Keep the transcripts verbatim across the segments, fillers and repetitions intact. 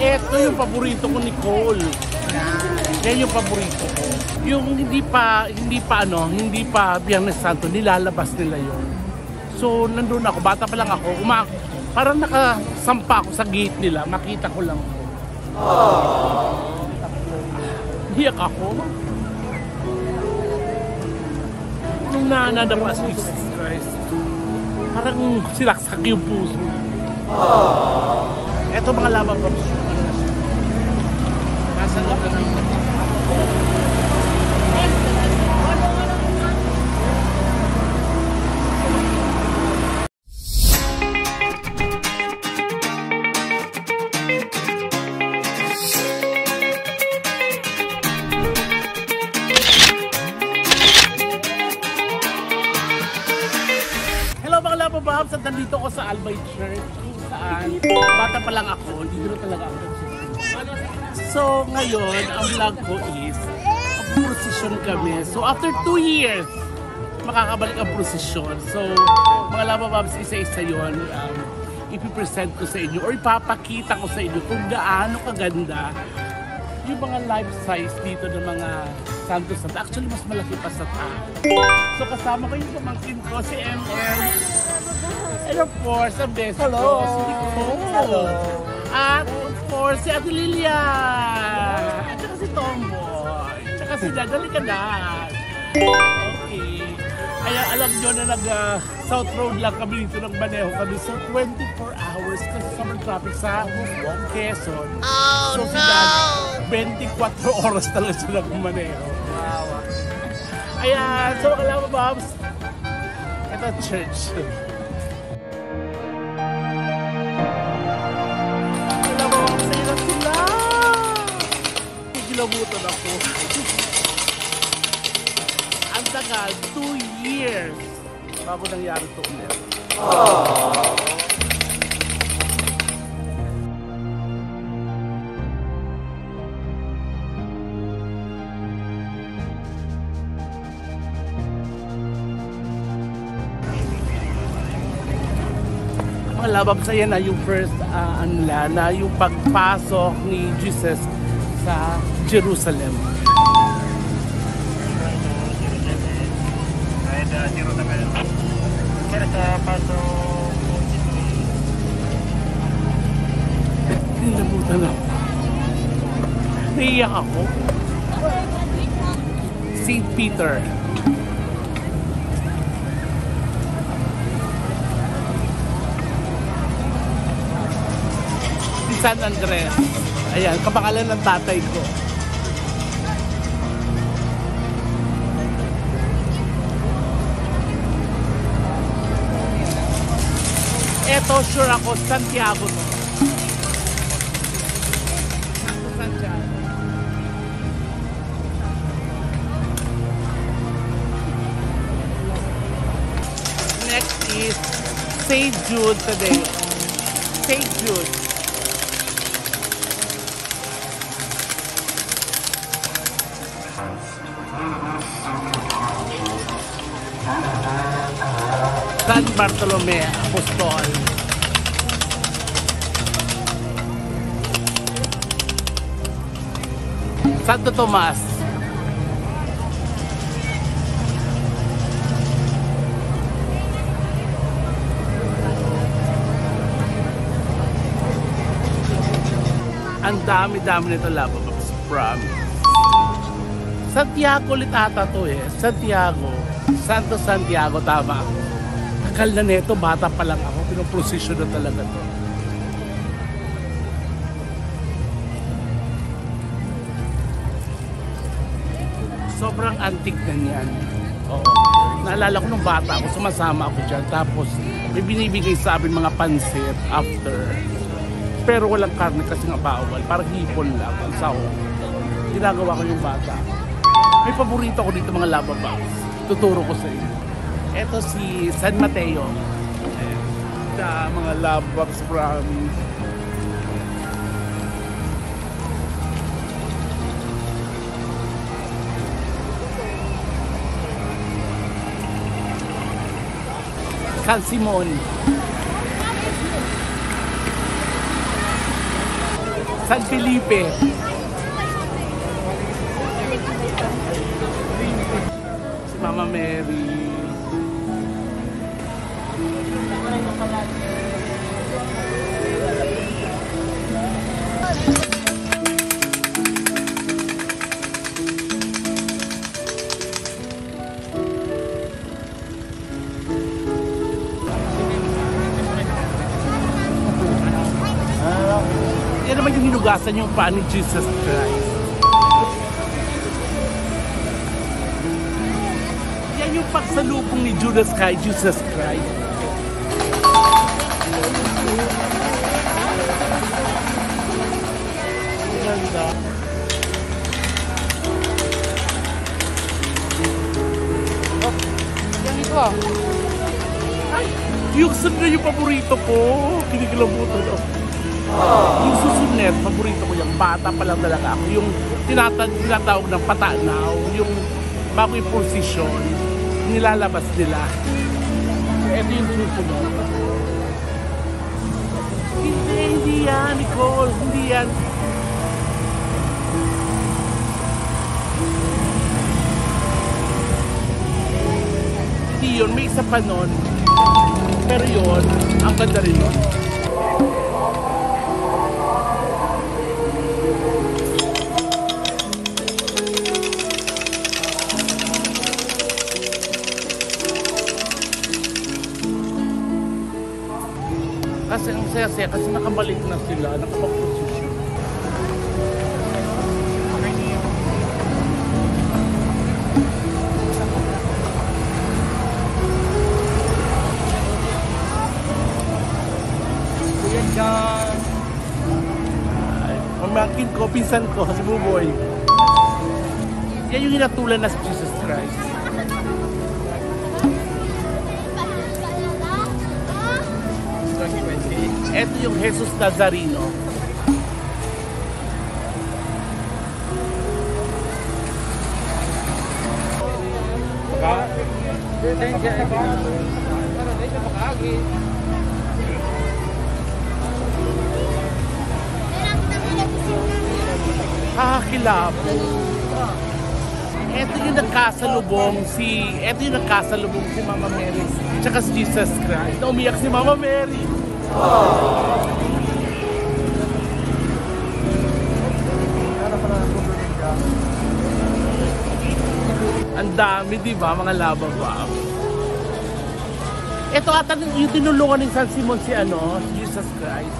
Ito yung paborito ko, Nicole. Yan yung paborito ko. Yung hindi pa, hindi pa ano, hindi pa Biyernes Santo, nilalabas nila yun. So, nandun ako, bata pa lang ako, uma parang nakasampa ako sa gate nila, makita ko lang. Hiyak ako. Nung nanadabas ni Jesus Christ, parang silaksak yung puso. Eto mga laban pa. Nasa loob na dito. Babs, at nandito ako sa Albay Church kung saan bata pa lang ako, hindi na talaga ako. So ngayon, ang vlog ko is procession kami. So after two years, makakabalik ang procession. So mga Lava Babs, isa-isa yun, um, ipipresent ko sa inyo or ipapakita ko sa inyo kung gaano kaganda yung mga life size dito ng mga Santo Santo. Actually, mas malaki pa sa tao. So kasama ko yung pamangkin ko, si M M. And of course, ang best ko, si Nicole. Hello. At of course, si Ate Lilia. At saka si Tomboy. At saka si Dad. Halika na. Okay. Kaya alam nyo na nag-South uh, Road lang kami dito ng Maneho kami. So twenty-four hours kasi summer traffic sa Quezon. Oh, so si Dad, twenty-four oras talaga sila ng Maneho. Wow. Ayan. So alam mo, Babs, ito church. Kilabutan ako. Ang tagal, two years bago nangyari ito ulit. Aww. Ang labab sa'yo na yung first uh, anla na yung pagpasok ni Jesus sa Jerusalem. Nilabutan ako. Naiyak ako. Saint Peter. Si San Andres. Ayan, kapangalan ng tatay ko. Eto, sure ako, Santiago to. Santiago. Next is Saint Jude today. Saint Jude. San Bartolome Apostol. Santo Tomas. Ang dami-dami nito, Lava Babs, promise. Santiago ulit ata to eh. Santiago. Santo Santiago, tama. Takal na neto, bata pa lang ako. Pinoprosesyon na talaga to. Sobrang antique na niyan. Oo. Naalala ko nung bata ako, sumasama ako dyan. Tapos may binibigay sa amin mga pansit after. Pero walang karne kasi nga bawal. Parang hipon lang ang sahog. Ginagawa ko yung bata. May paborito ko dito mga Lava Babs. Tuturo ko sa inyo. Ito si San Mateo. Sa mga Lava Babs from San Simon. San Felipe. Si Mama Mary. Yan naman yung hinugasan yung paa ni Jesus Christ. Yan yung pagsalubong ni Judas kay Jesus Christ. Ganda. Oh, yan ito ah. Ay, yung sunod na yung paborito ko. Kinikilabutan ako. Yung susunod, paborito ko yung bata pa lang talaga ako. Yung tinatawag, tinatawag ng patanaw, yung bago yung posisyon, nilalabas nila. Ito yung susunod. Hindi, hindi yan, Nicole. Hindi yan. Hindi yun, may isa pa nun. Pero yun, ang ganda rin yun. Kasi ang saya-saya, kasi nakabalik na sila, nakapag-posisyon. Kuya John! Pamangkin ko, pinsan ko, si Buboy. Yan yung hinatulan na si Jesus Christ. Ito yung Jesus Nazareno. Kakakilap. Ito yung nagkasalubong si, ito yung nagkasalubong si Mama Mary tsaka si Jesus Christ. Na umiyak si Mama Mary. Oh. Ang dami, di ba, mga lababa. Ito ata yung tinulungan ng San Simon si ano, si Jesus Christ.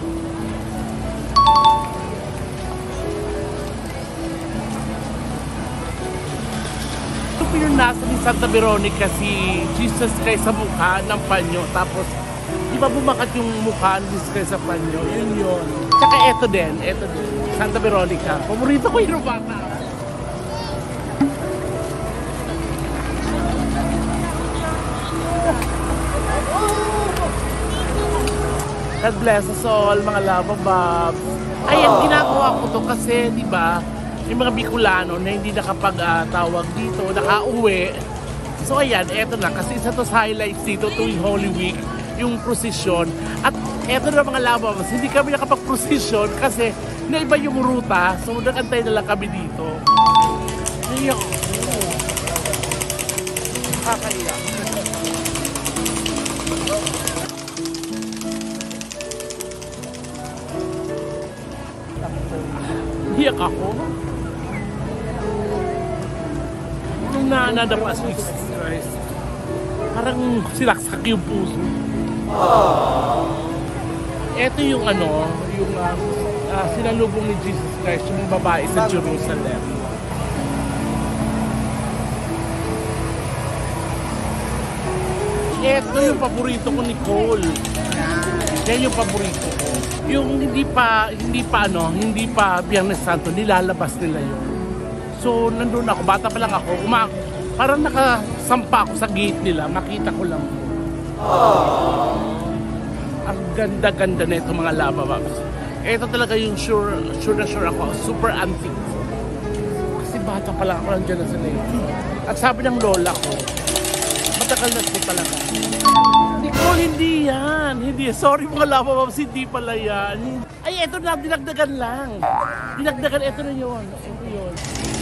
Ito pinunasan ni Santa Veronica si Jesus Christ sa mukha ng panyo, tapos di ba bumakat yung mukha ni Jesus Christ sa panyo? Yun yun. Tsaka eto din, eto din. Santa Veronica. Paborito ko yung bata. God bless us all, mga lababab. Ayan, ginagawa ko to kasi, di ba, yung mga Bicolano na hindi nakapag-tawag uh, dito, nakauwi. So ayan, eto na. Kasi isa to sa highlights dito tuwing Holy Week, yung prosesyon. At eto na mga lababas, hindi kami nakapag-prosesyon kasi naiba yung ruta. So nakantay na lang kami dito. Iyak. Kakaiyak. Iyak ako. Nung naanadapa si Jesus Christ, parang silaksak yung puso. Ito yung ano, yung uh, uh, sinalubong ni Jesus Christ, yung babae sa Jerusalem. Ito yung paborito ko, Nicole. Yan yung paborito ko. Yung hindi pa, hindi pa ano, hindi pa Biyernes Santo, nilalabas nila yun. So, nandun ako, bata pa lang ako, uma parang nakasampa ako sa gate nila, makita ko lang. Aww. Ang ganda-ganda na itong mga labababs. Ito talaga yung sure, sure na sure ako, super antique. Kasi bata pa lang ako, nandiyan na sila yun. At sabi ng lola ko, matagal na ito talaga. Nicole, hindi yan. Hindi. Sorry mga labababs, hindi pala yan. Ay, eto na, dinagdagan lang. Dinagdagan, eto na yun. Eto yun.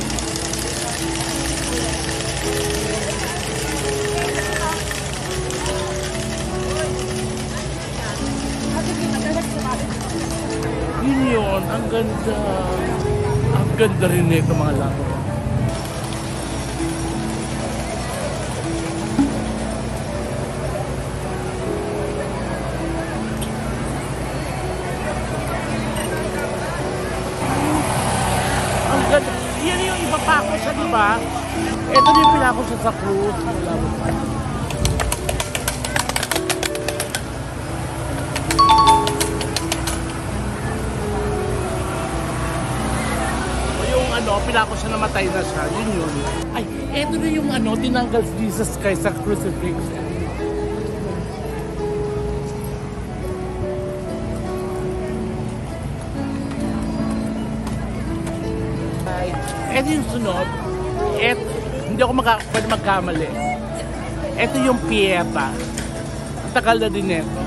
Yun yun, ang ganda. Ang ganda rin nito mga labo. Ang ganda. Yan yung iba pa ako siya, di ba? Ito yung pinako siya sa cruise. Wala mo pa. Ano, pinako siya, namatay na siya. Yun yun. Ay, eto na yung ano, tinanggal si Jesus Christ sa crucifix. Ay, eto yung sunod. Eto, hindi ako maka, pwede magkamali. Eto yung Pieta. Ang tagal na din eto.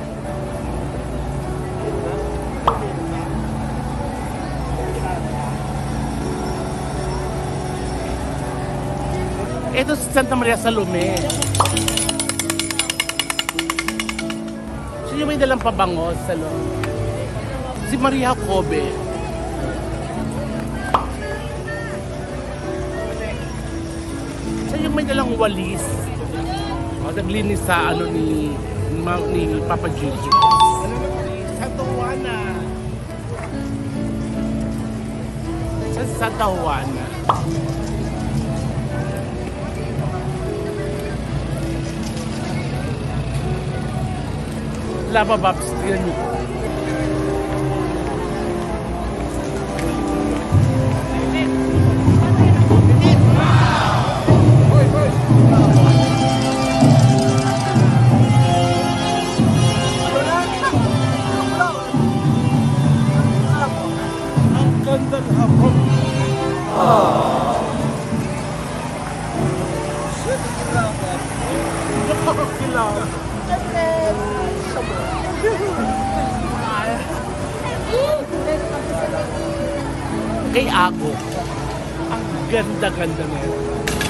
Ito si Santa Maria Salome. Siya yung may dalang pabango sa loob. Si Maria Kobe. Siya yung may dalang walis. O, naglinis sa ano ni, ni, ni Papa Jesus. Santa Juana. Siya si Santa Juana. Lava Babs, tignan niyo po. Ang ganda ng hapon. Nakakakilaw. Kay ako, ang ganda-ganda na yun.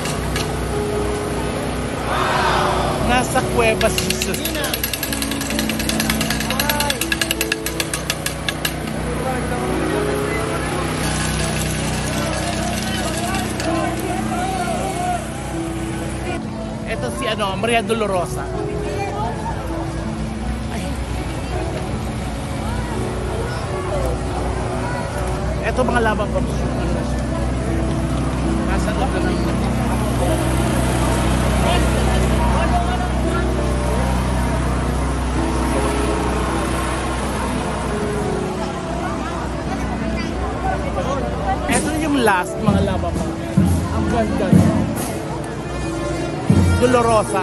Nasa Cueva Jesus. Ito si ano, Maria Dolorosa. Ito mga labang pamps. Nasa loob na lang. Ito yung last mga labang pamps. Ang ganda. Dolorosa.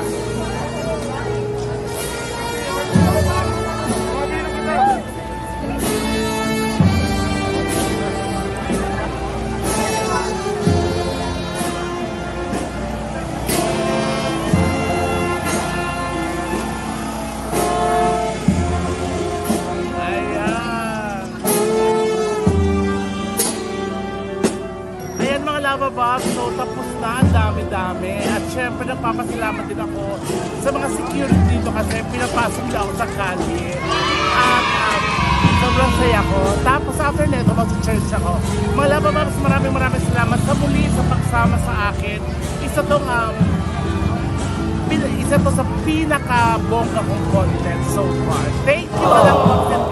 Babab, so tapos na, ang dami-dami. At syempre nagpapasalamat din ako sa mga security dito kasi pinapasok nila ako sa kalye. At um, sobrang saya ko. Tapos after neto, mag-church ako. Mga Labababs, maraming maraming salamat sa muli sa pagsama sa akin. Isa tong um, isa to sa pinaka-bongga kong content so far. Thank you, Labababs.